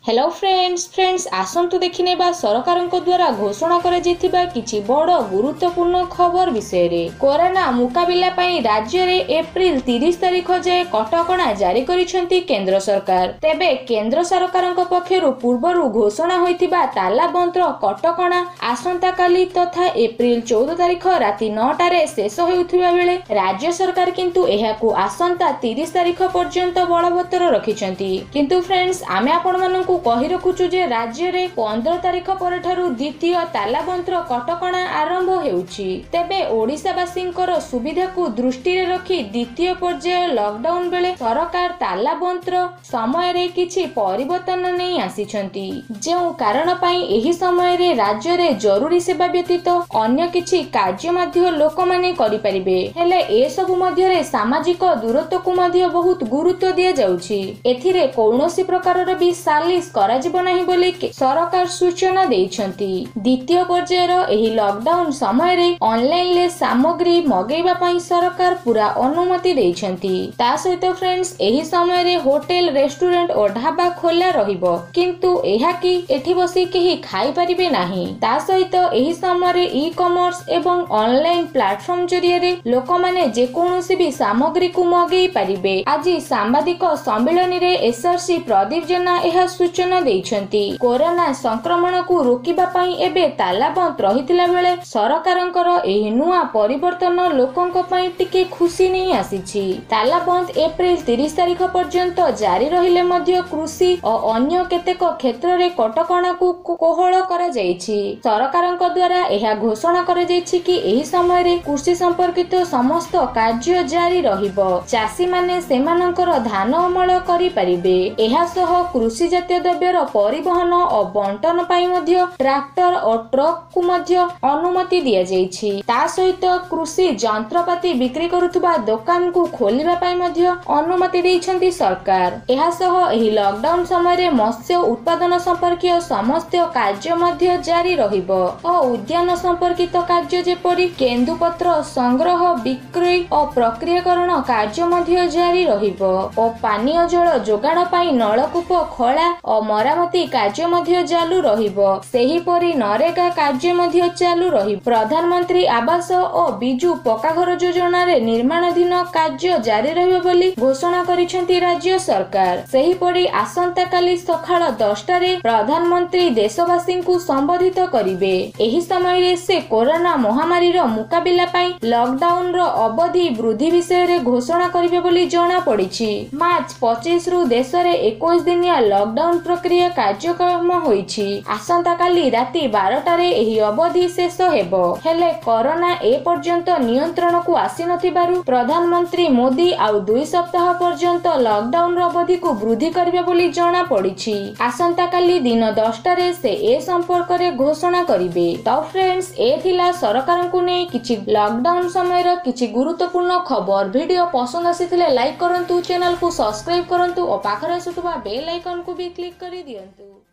Hello friends आसंतु देखिने बा सरकार द्वारा घोषणा करा जायथिबा किछि बड़ गुरुत्वपूर्ण खबर विषय रे। कोरोना मुकाबिला पई राज्य रे एप्रिल 30 तारिख जाय कटकणा जारी करिसेंती केंद्र सरकार। तेबे केंद्र सरकारक पक्षरु पूर्वरु घोषणा होइथिबा तालाबंद कटकणा आसंता काली तथा एप्रिल 14 तारिख राति 9टा रे शेष होउथिबा बेले राज्य सरकार किंतु एहाकु आसंता 30 तारिख पर्यंत बलवत्तर रखिसेंती। किंतु फ्रेंड्स आमे आपण मानकु कहि रखुछु जे राज्य रे 15 तारिख पर ठारु द्वितीय तालाबंद कटकणा आरंभ हेउछि। तेबे ओडिसावासींकर सुविधा को दृष्टि रे रखी द्वितीय पर्याय लॉकडाउन बेले सरकार तालाबंद समय रे किछि परिवर्तन नै आसीछंती। जेउ कारण पई एही समय रे राज्य रे जरूरी सेवा व्यतीत अन्य किछि कार्य मध्य लोक माने करि परिबे। हेले ए सब मध्य रे सामाजिक दूरत्व को मध्य बहुत गुरुत्व दिया जाउछि। एथिरे कौनसी प्रकार रे भी सालिस कराजिबो नाही बोली सरकार सूचना देइछंती। द्वितीय पर्यायर एही लॉकडाउन समय रे ऑनलाइन ले सामग्री मगेइबा पई सरकार पूरा अनुमति देइछंती। ता सहित फ्रेंड्स एही समय रे होटल रेस्टोरेंट और ढाबा खोला रहिबो, किंतु एहा कि एठी बसी केही खाई परिबे नाही। ता सहित एही समय रे ई कॉमर्स एवं ऑनलाइन प्लेटफॉर्म जरिया रे लोक माने जे कोनोसी भी सामग्री को मगेइ परिबे। आज सांबादिक सम्मेलन रे एसआरसी प्रदीप जेना एहा सूचना देइछंती। कोरोना संक्रमण को रोकिबा पई एबे तालाबंद रहितिला बेले सरकारंकर एही नुआ परिवर्तन लोकंक पई टिके खुशी नै आसीछि। तालाबंद एप्रिल 30 तारिख पर्यंत जारी रहिले मध्य कृषि और अन्य केतेक क्षेत्र रे कटकणा को कोहळ करा जायछि। सरकारंक द्वारा एहा घोषणा करा जायछि कि एही समय रे कृषि संपर्कित समस्त कार्य जारी रहिबो। चासी माने सेमानंकर धान अमल करि परिबे। एहा सह कृषि जातीय द्रव्यर परिवहन और बंटन पाई मध्य ट्रैक्टर और ट्रक को मध्य अनुमति दिया जायछि। ता सहित कृषि यंत्रपाती बिक्री करुथुबा दुकान को खोलिबा पाई मध्य अनुमति देइछंती सरकार। एहा सह एही लॉकडाउन समय रे मत्स्य उत्पादन संपर्कीय समस्त कार्य मध्य जारी रहिबो और उद्यान संपर्कित कार्य जेपरि केंदुपत्र संग्रह बिक्री और प्रक्रियाकरण कार्य मध्य जारी रहिबो और पानीय जल जोगाण पाई नलकूप खला और मरामती कार्य मध्य चालू रहिबो। सेही परि नरेगा कार्य मध्य चालू रहिबो। प्रधानमंत्री आवास और बिजू पक्का घर योजना रे निर्माणाधीन कार्य जारी रहिबो बोली घोषणा करिसेंती राज्य सरकार। सेही परि आसंता काली सखाळ 10टा रे प्रधानमंत्री देशवासी को संबोधित करिवे। एही समय रे से कोरोना महामारी रो मुकाबिला पई लॉकडाउन रो अवधि वृद्धि विषय रे घोषणा करिवे बोली जणा पड़िछि। मार्च 25 रु देश रे 21 दिनिया लॉकडाउन प्रक्रिया कार्यक्रम होईछि। आसंता काली राति 12टा रे एही अवधि शेष हेबो। हेले कोरोना ए पर्यंत नियंत्रण को आसी नथिबारु प्रधानमंत्री मोदी आउ 2 सप्ताह पर्यंत लॉकडाउन रो अवधि को वृद्धि करिवे बोली जणा पड़िछि। आसंता काली दिन 10टा रे से ए संपर्क रे घोषणा करिवे। तो फ्रेंड्स ए थिला सरकार को नै किछि लॉकडाउन समय रो किछि गुरुत्वपूर्ण खबर। वीडियो पसंद आसीथिले लाइक करंतु, चैनल को सब्सक्राइब करंतु और पाखरे आसुतबा बेल आइकन को भी क्लिक करि दियंतु।